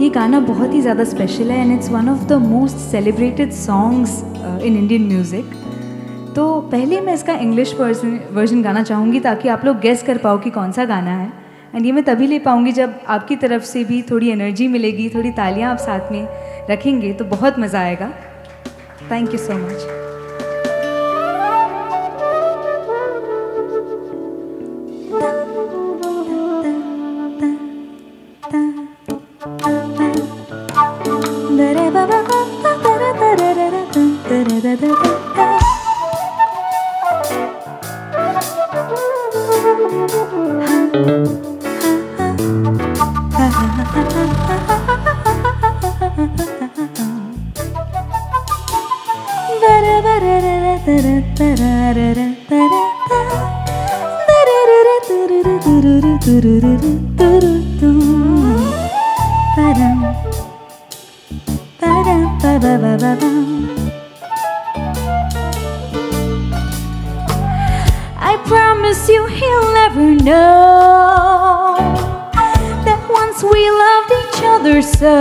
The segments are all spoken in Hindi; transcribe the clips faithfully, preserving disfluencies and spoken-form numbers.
ये गाना बहुत ही ज़्यादा स्पेशल है and it's one of the most celebrated songs in Indian music. तो पहले मैं इसका इंग्लिश वर्जन वर्जन गाना चाहूँगी ताकि आप लोग गेस कर पाओ कि कौन सा गाना है। एंड ये मैं तभी ले पाऊँगी जब आपकी तरफ से भी थोड़ी एनर्जी मिलेगी, थोड़ी तालियाँ आप साथ में रखेंगे तो बहुत मज़ा आएगा। Thank you so much. I promise you he'll never know that once we loved each other so.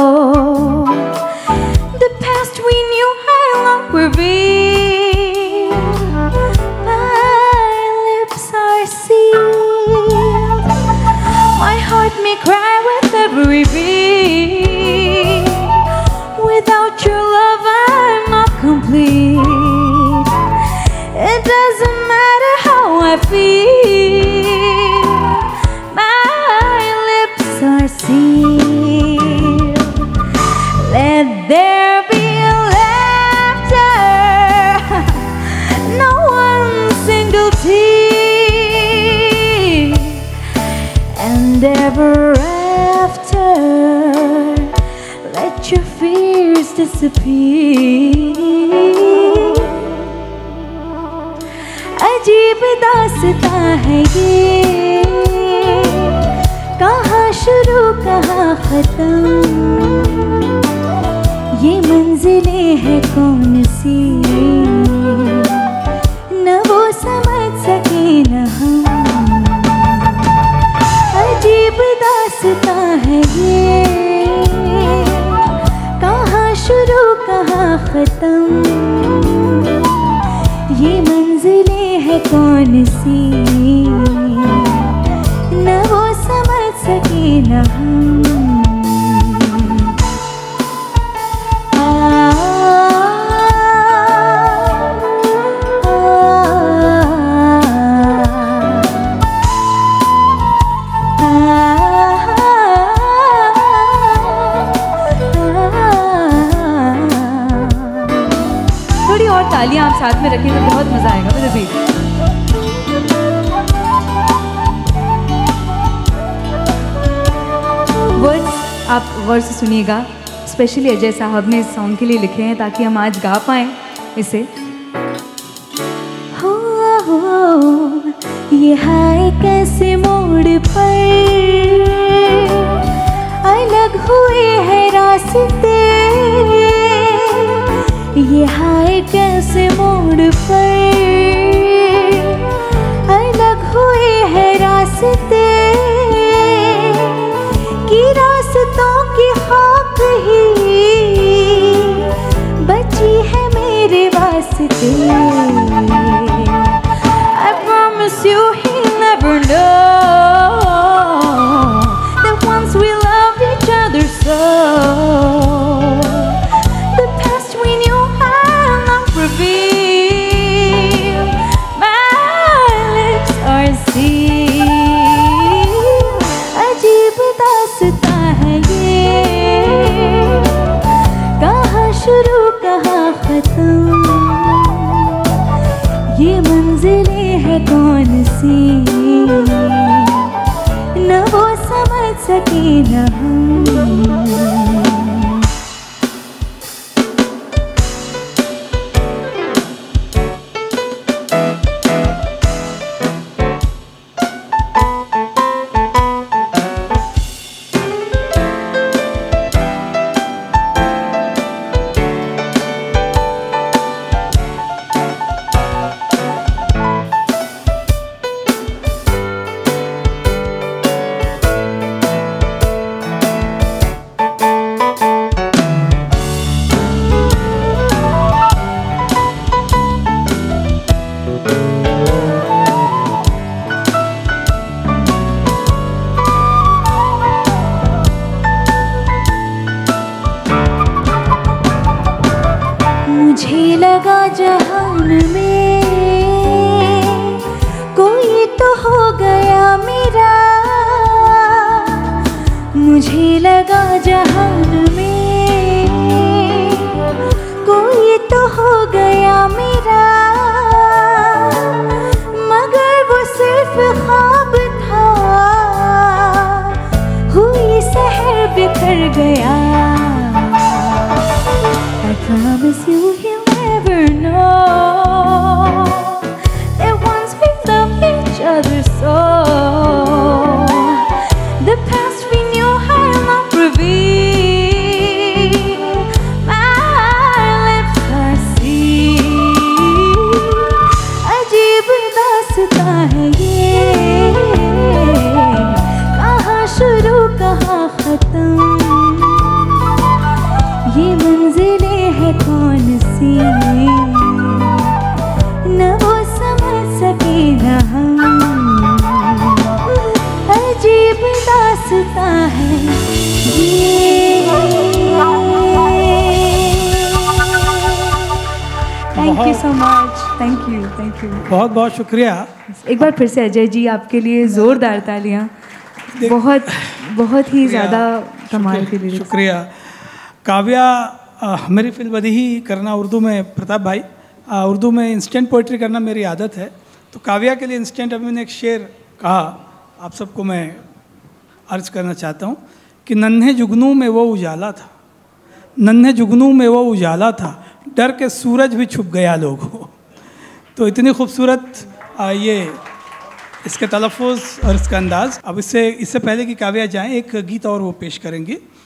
The past we knew how long revealed. My lips are sealed. My heart may cry with every beat. Without your love I'm not complete. It doesn't matter how I feel. My lips are sealed. Let there be laughter, no one single tear, and ever after let your fears disappear. अजीब दास्तां है ये, कहाँ शुरू कहाँ ख़त्म, ये मंजिलें हैं कौन सी, न वो समझ सके न हम। अजीब दास्तां है ये, कहाँ शुरू कहाँ ख़त्म, ये मंजिलें है कौन सी, न वो समझ सके न हम। आ, आ, आ, थोड़ी और तालियां आप साथ में रखें तो बहुत मज़ा आएगा। मेरे भी वर्ड्स आप गौर से सुनिएगा, स्पेशली अजय साहब ने इस सॉन्ग के लिए लिखे हैं ताकि हम आज गा पाएँ इसे। हो, हो, ये हाय कैसे मोड़ पर अलग हुए हैं रास्ते, ये हाय कैसे मोड़ पर अलग हुए हैं रास्ते, कि रास्तों की खाक ही बची है मेरे वास्ते। I promise you he'll never know that once we loved each other so. The past we knew how long revealed. My lips are sealed. अजीब दास्तां है ये, कहाँ शुरू कहाँ ख़त्म, ये मंजिलें है कौन सी, न वो समझ सके न हम। लगा जहान में कोई तो हो गया मेरा, मुझे लगा जहान में कोई तो हो गया मेरा, मगर वो सिर्फ ख्वाब था, हुई सहर बिखर गया। I promise you he'll never know that once we loved each other so. The past we knew I'll not reveal, my lips are sealed. अजीब दास्तां है ये, कहाँ शुरू कहाँ खत्म, ये मंजिलें है कौन सी, न वो समझ सके न हम, अजीब दास्तां है ये। Thank you so much, thank you thank you बहुत बहुत शुक्रिया। एक बार फिर से अजय जी आपके लिए ज़ोरदार तालियां, बहुत बहुत ही ज़्यादा कमाल के लिए। शुक्रिया। काव्या, आ, मेरी फिल्म बदीही करना उर्दू में, प्रताप भाई आ, उर्दू में इंस्टेंट पोइट्री करना मेरी आदत है, तो काव्या के लिए इंस्टेंट अभी मैंने एक शेर कहा, आप सबको मैं अर्ज करना चाहता हूँ कि नन्हे जुगनू में वो उजाला था, नन्हे जुगनू में वो उजाला था, डर के सूरज भी छुप गया लोगों। तो इतनी खूबसूरत ये इसके तलफ़ुज़ और इसका अंदाज़। अब इससे इससे पहले कि काव्या जाएँ, एक गीत और वो पेश करेंगी।